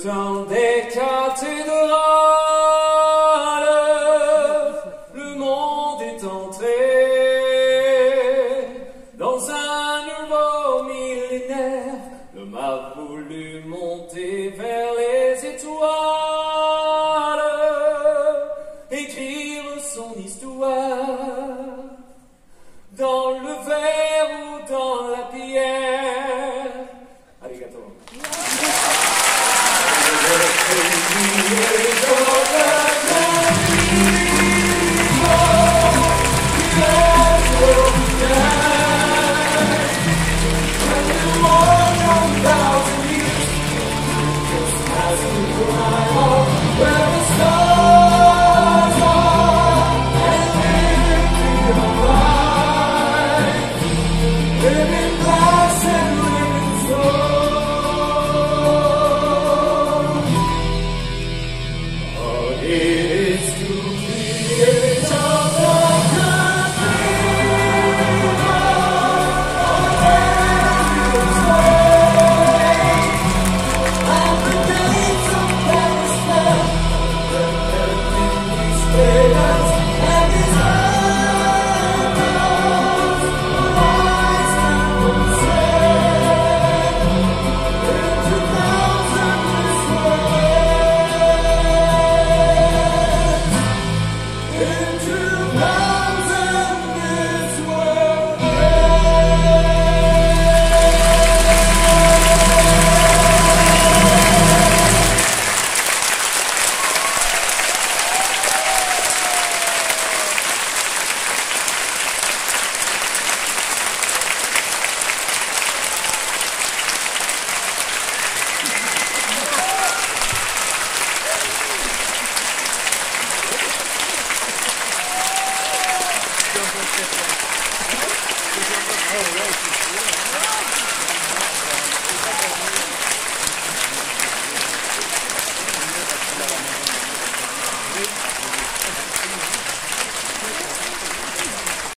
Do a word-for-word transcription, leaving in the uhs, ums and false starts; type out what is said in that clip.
temps des cathédrales, le monde est entré dans un nouveau millénaire. L'homme a voulu monter vers les étoiles, écrire son histoire dans le verre ou dans la pierre. Arigato. Thank you.